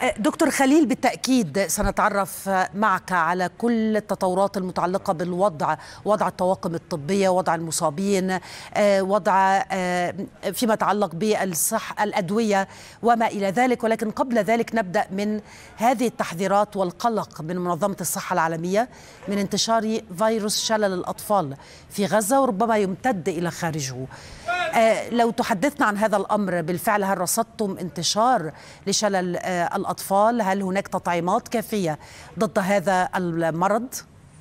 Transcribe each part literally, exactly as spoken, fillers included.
دكتور خليل، بالتأكيد سنتعرف معك على كل التطورات المتعلقة بالوضع، وضع الطواقم الطبية، وضع المصابين، وضع فيما يتعلق بالصح الأدوية وما إلى ذلك. ولكن قبل ذلك نبدأ من هذه التحذيرات والقلق من منظمة الصحة العالمية من انتشار فيروس شلل الأطفال في غزة وربما يمتد إلى خارجه. لو تحدثنا عن هذا الأمر، بالفعل هل رصدتم انتشار لشلل الأطفال؟ هل هناك تطعيمات كافية ضد هذا المرض؟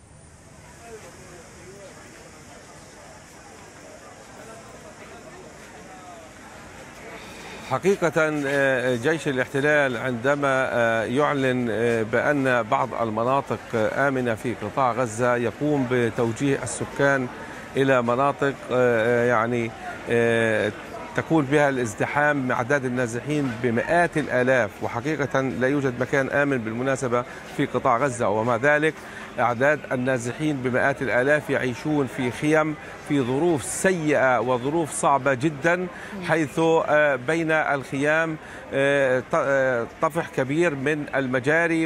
حقيقة جيش الاحتلال عندما يعلن بأن بعض المناطق آمنة في قطاع غزة يقوم بتوجيه السكان إلى مناطق يعني تكون بها الازدحام مع أعداد النازحين بمئات الآلاف، وحقيقة لا يوجد مكان آمن بالمناسبة في قطاع غزة. ومع ذلك أعداد النازحين بمئات الآلاف يعيشون في خيم في ظروف سيئة وظروف صعبة جدا، حيث بين الخيام طفح كبير من المجاري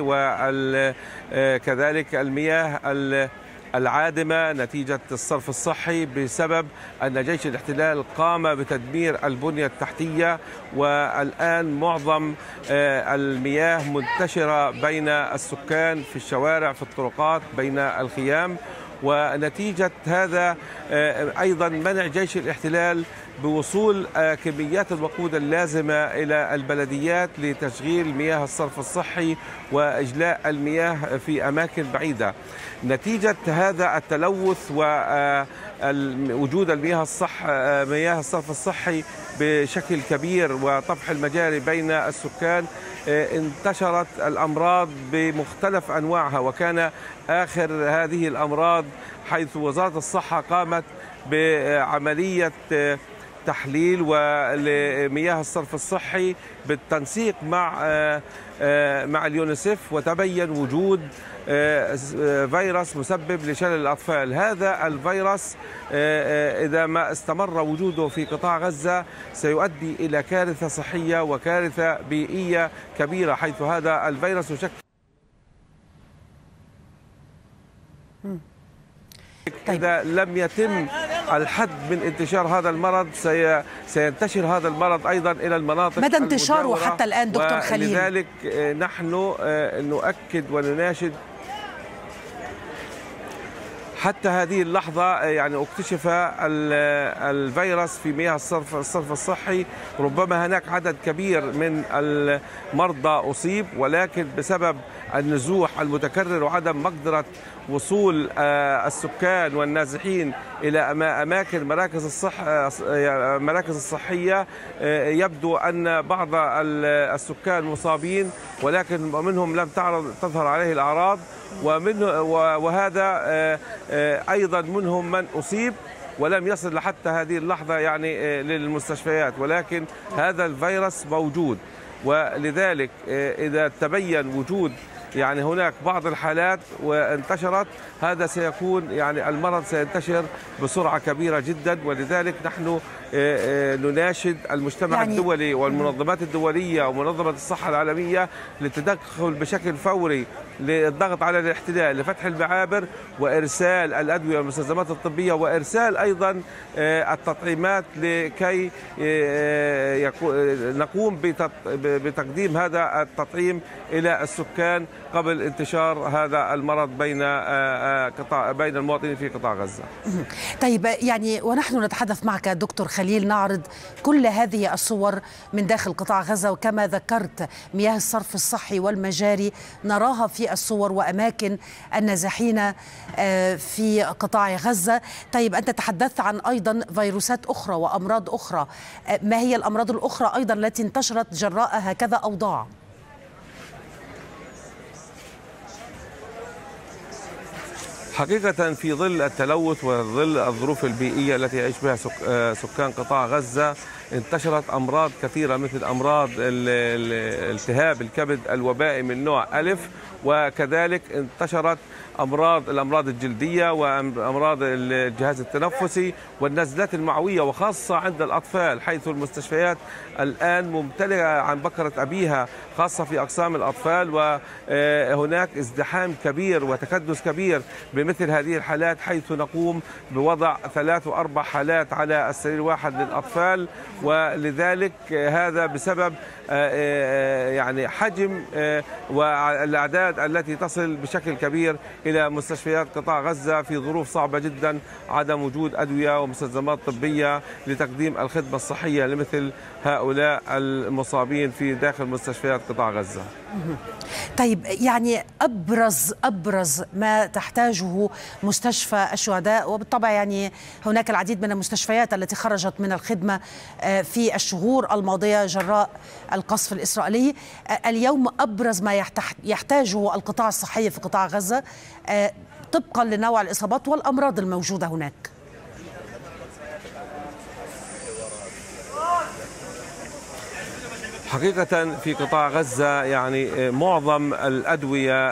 وكذلك المياه العادمة نتيجة الصرف الصحي، بسبب أن جيش الاحتلال قام بتدمير البنية التحتية، والآن معظم المياه منتشرة بين السكان في الشوارع في الطرقات بين الخيام. ونتيجة هذا أيضا منع جيش الاحتلال بوصول كميات الوقود اللازمة إلى البلديات لتشغيل مياه الصرف الصحي وإجلاء المياه في أماكن بعيدة. نتيجة هذا التلوث ووجود المياه الصح مياه الصرف الصحي بشكل كبير وطفح المجاري بين السكان، انتشرت الأمراض بمختلف أنواعها. وكان آخر هذه الأمراض حيث وزارة الصحة قامت بعملية تحليل ولمياه الصرف الصحي بالتنسيق مع مع اليونيسف، وتبين وجود فيروس مسبب لشلل الأطفال. هذا الفيروس إذا ما استمر وجوده في قطاع غزة سيؤدي إلى كارثة صحية وكارثة بيئية كبيرة، حيث هذا الفيروس يشكل إذا لم يتم الحد من انتشار هذا المرض سينتشر هذا المرض أيضا إلى المناطق مدى انتشاره حتى الآن دكتور خليل؟ ولذلك نحن نؤكد ونناشد حتى هذه اللحظة، يعني اكتشف الفيروس في مياه الصرف الصرف الصحي. ربما هناك عدد كبير من المرضى أصيب، ولكن بسبب النزوح المتكرر وعدم مقدرة وصول السكان والنازحين إلى أماكن مراكز الصحة مراكز الصحية، يبدو أن بعض السكان مصابين ولكن منهم لم تعرض تظهر عليه الأعراض، ومنه وهذا أيضا منهم من أصيب ولم يصل حتى هذه اللحظة يعني للمستشفيات، ولكن هذا الفيروس موجود. ولذلك إذا تبين وجود يعني هناك بعض الحالات وانتشرت، هذا سيكون يعني المرض سينتشر بسرعة كبيرة جدا. ولذلك نحن نناشد المجتمع يعني الدولي والمنظمات الدولية ومنظمة الصحة العالمية للتدخل بشكل فوري للضغط على الاحتلال لفتح المعابر وإرسال الأدوية والمستلزمات الطبية، وإرسال أيضا التطعيمات لكي نقوم بتقديم هذا التطعيم إلى السكان قبل انتشار هذا المرض بين قطاع بين المواطنين في قطاع غزة. طيب، يعني ونحن نتحدث معك دكتور خليل نعرض كل هذه الصور من داخل قطاع غزة، وكما ذكرت مياه الصرف الصحي والمجاري نراها في الصور وأماكن النازحين في قطاع غزة. طيب، أنت تحدثت عن أيضا فيروسات أخرى وأمراض أخرى، ما هي الأمراض الأخرى أيضا التي انتشرت جراء هكذا أوضاع؟ حقيقة في ظل التلوث وظل الظروف البيئية التي يعيش بها سكان قطاع غزة، انتشرت أمراض كثيرة مثل أمراض التهاب الكبد الوبائي من نوع ألف، وكذلك انتشرت أمراض الأمراض الجلدية وأمراض الجهاز التنفسي والنزلات المعوية، وخاصة عند الأطفال، حيث المستشفيات الآن ممتلئة عن بكرة أبيها، خاصة في أقسام الأطفال، وهناك ازدحام كبير وتكدس كبير بمثل هذه الحالات، حيث نقوم بوضع ثلاث وأربع حالات على السرير واحد للأطفال. ولذلك هذا بسبب يعني حجم والأعداد التي تصل بشكل كبير إلى مستشفيات قطاع غزة في ظروف صعبة جدا، عدم وجود أدوية ومستلزمات طبية لتقديم الخدمة الصحية لمثل هؤلاء المصابين في داخل مستشفيات قطاع غزة. طيب، يعني أبرز أبرز ما تحتاجه مستشفى الشهداء، وبالطبع يعني هناك العديد من المستشفيات التي خرجت من الخدمة في الشهور الماضية جراء القصف الإسرائيلي، اليوم أبرز ما يحتاجه القطاع الصحي في قطاع غزة طبقا لنوع الإصابات والأمراض الموجودة هناك. حقيقة في قطاع غزة يعني معظم الأدوية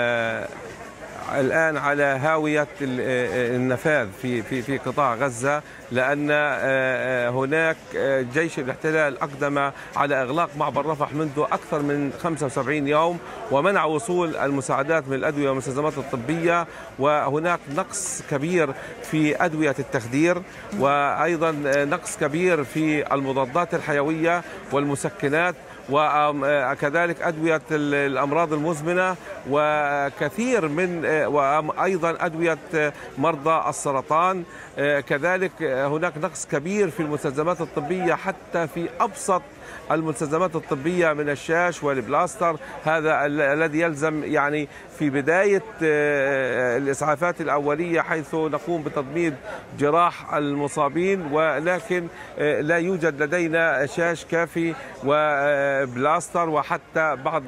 الآن على هاوية النفاذ في في في قطاع غزة، لأن هناك جيش الاحتلال أقدم على إغلاق معبر رفح منذ أكثر من خمسة وسبعين يوم، ومنع وصول المساعدات من الأدوية والمستلزمات الطبية، وهناك نقص كبير في أدوية التخدير، وأيضا نقص كبير في المضادات الحيوية والمسكنات، وكذلك أدوية الأمراض المزمنة، وكثير من وأيضا أدوية مرضى السرطان. كذلك هناك نقص كبير في المستلزمات الطبية، حتى في أبسط المستلزمات الطبية من الشاش والبلاستر، هذا الذي يلزم يعني في بداية الإسعافات الأولية، حيث نقوم بتضميد جراح المصابين، ولكن لا يوجد لدينا شاش كافي وبلاستر وحتى بعض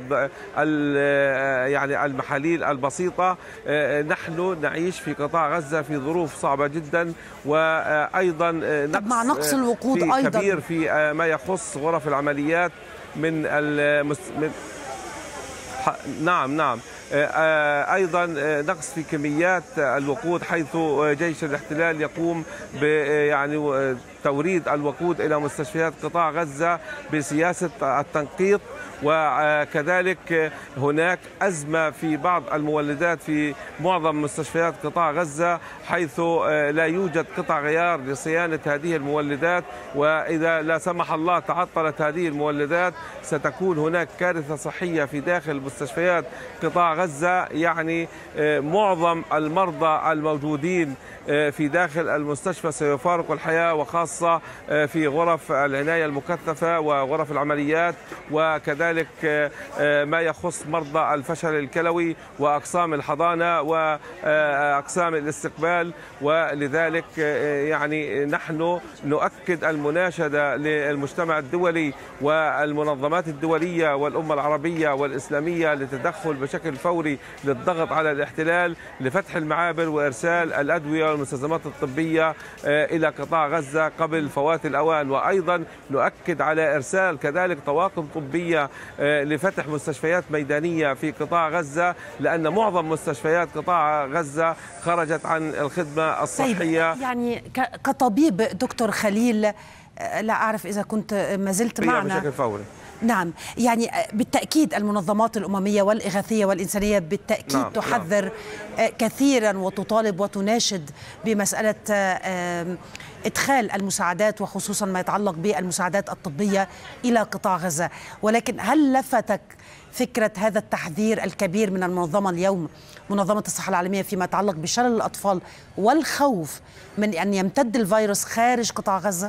يعني المحاليل البسيطة. نحن نعيش في قطاع غزة في ظروف صعبة جدا، وأيضا نقص, مع نقص الوقود في أيضا كبير في ما يخص غرف العمليات من المس... من... نعم نعم أيضا نقص في كميات الوقود، حيث جيش الاحتلال يقوم ب يعني توريد الوقود إلى مستشفيات قطاع غزة بسياسة التنقيط، وكذلك هناك أزمة في بعض المولدات في معظم مستشفيات قطاع غزة، حيث لا يوجد قطع غيار لصيانة هذه المولدات، وإذا لا سمح الله تعطلت هذه المولدات ستكون هناك كارثة صحية في داخل مستشفيات قطاع غزة. يعني معظم المرضى الموجودين في داخل المستشفى سيفارقوا الحياة، وخاصة في غرف العناية المكثفة وغرف العمليات، وكذلك ما يخص مرضى الفشل الكلوي وأقسام الحضانة وأقسام الاستقبال. ولذلك يعني نحن نؤكد المناشدة للمجتمع الدولي والمنظمات الدولية والأمة العربية والإسلامية للتدخل بشكل فوري للضغط على الاحتلال لفتح المعابر وإرسال الأدوية والمستلزمات الطبية إلى قطاع غزة قبل فوات الأوان. وأيضا نؤكد على إرسال كذلك طواقم طبية لفتح مستشفيات ميدانية في قطاع غزة، لأن معظم مستشفيات قطاع غزة خرجت عن الخدمة الصحية. طيب، يعني كطبيب دكتور خليل، لا أعرف إذا كنت ما زلت معنا بشكل فوري. نعم، يعني بالتأكيد المنظمات الأممية والإغاثية والإنسانية بالتأكيد نعم تحذر نعم. كثيرا وتطالب وتناشد بمسألة إدخال المساعدات، وخصوصا ما يتعلق بالمساعدات الطبية إلى قطاع غزة. ولكن هل لفتك فكرة هذا التحذير الكبير من المنظمة اليوم، منظمة الصحة العالمية، فيما يتعلق بشلل الأطفال والخوف من أن يمتد الفيروس خارج قطاع غزة؟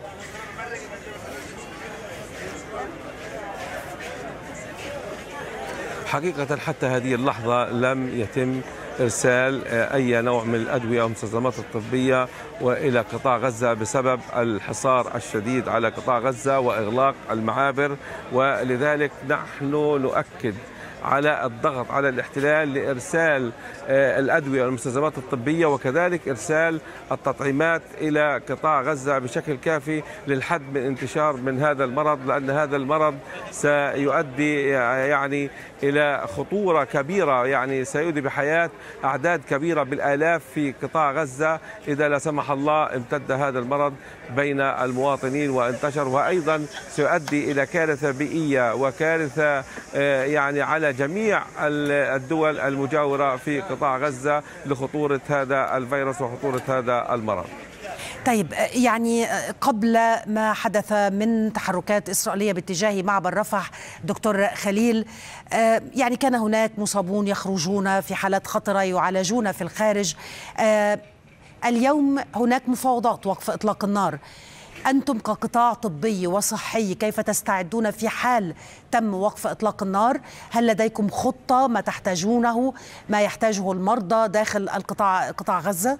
حقيقة حتى هذه اللحظة لم يتم إرسال أي نوع من الأدوية أو المستلزمات الطبية وإلى قطاع غزة بسبب الحصار الشديد على قطاع غزة وإغلاق المعابر. ولذلك نحن نؤكد على الضغط على الاحتلال لإرسال الأدوية والمستلزمات الطبية، وكذلك إرسال التطعيمات إلى قطاع غزة بشكل كافي للحد من انتشار من هذا المرض، لأن هذا المرض سيؤدي يعني إلى خطورة كبيرة، يعني سيؤدي بحياة أعداد كبيرة بالآلاف في قطاع غزة إذا لا سمح الله امتد هذا المرض بين المواطنين وانتشر، وأيضا سيؤدي إلى كارثة بيئية وكارثة يعني على جميع الدول المجاورة في قطاع غزة لخطورة هذا الفيروس وخطورة هذا المرض. طيب، يعني قبل ما حدث من تحركات إسرائيلية باتجاه معبر رفح دكتور خليل، يعني كان هناك مصابون يخرجون في حالات خطرة يعالجون في الخارج. اليوم هناك مفاوضات وقف إطلاق النار. أنتم كقطاع طبي وصحي كيف تستعدون في حال تم وقف إطلاق النار؟ هل لديكم خطة ما تحتاجونه ما يحتاجه المرضى داخل القطاع قطاع غزة؟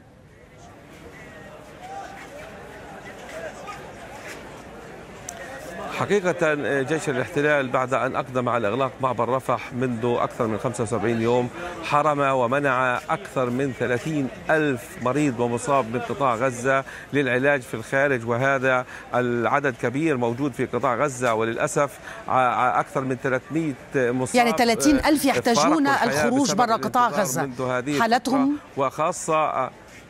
حقيقة جيش الاحتلال بعد أن أقدم على إغلاق معبر رفح منذ أكثر من خمسة وسبعين يوم حرم ومنع أكثر من ثلاثين ألف مريض ومصاب من قطاع غزة للعلاج في الخارج، وهذا العدد كبير موجود في قطاع غزة، وللأسف أكثر من ثلاثمئة مصاب يعني ثلاثين ألف يحتاجون الخروج برا قطاع غزة حالتهم، وخاصة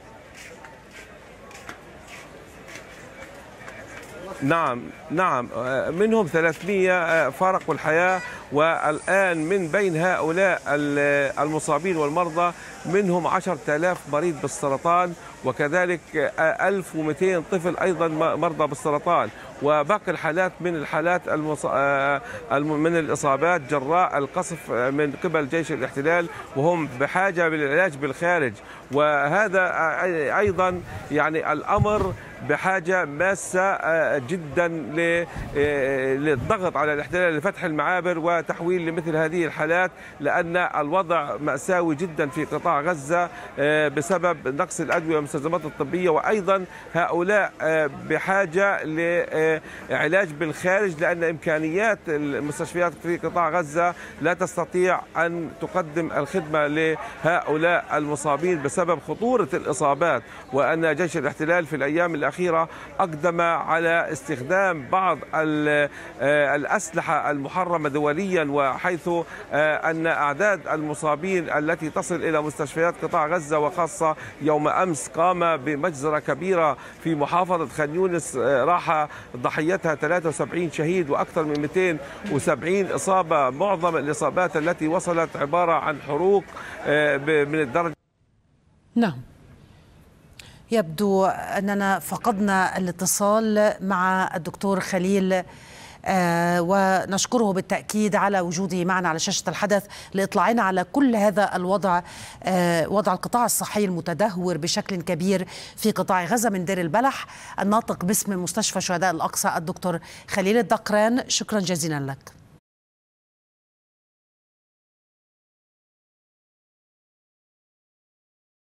نعم نعم منهم ثلاثمئة فارقوا الحياة، والآن من بين هؤلاء المصابين والمرضى منهم عشرة آلاف مريض بالسرطان، وكذلك ألف ومئتين طفل أيضا مرضى بالسرطان، وباقي الحالات من الحالات المص... من الإصابات جراء القصف من قبل جيش الاحتلال، وهم بحاجة للعلاج بالخارج. وهذا أيضا يعني الأمر بحاجة ماسة جدا للضغط على الاحتلال لفتح المعابر وتحويل لمثل هذه الحالات، لأن الوضع مأساوي جدا في قطاع غزة بسبب نقص الأدوية والمستلزمات الطبية، وأيضا هؤلاء بحاجة لعلاج بالخارج، لأن إمكانيات المستشفيات في قطاع غزة لا تستطيع أن تقدم الخدمة لهؤلاء المصابين بسبب خطورة الإصابات، وأن جيش الاحتلال في الأيام الأخيرة أقدم على استخدام بعض الأسلحة المحرمة دوليا، وحيث أن أعداد المصابين التي تصل إلى مستشفيات قطاع غزة، وخاصة يوم أمس قام بمجزرة كبيرة في محافظة خان يونس راح ضحيتها ثلاثة وسبعين شهيد وأكثر من مئتين وسبعين إصابة. معظم الإصابات التي وصلت عبارة عن حروق من الدرجة. نعم، يبدو أننا فقدنا الاتصال مع الدكتور خليل، آه ونشكره بالتأكيد على وجوده معنا على شاشة الحدث لإطلاعنا على كل هذا الوضع، آه وضع القطاع الصحي المتدهور بشكل كبير في قطاع غزة. من دير البلح الناطق باسم مستشفى شهداء الأقصى الدكتور خليل الدقران، شكرا جزيلا لك.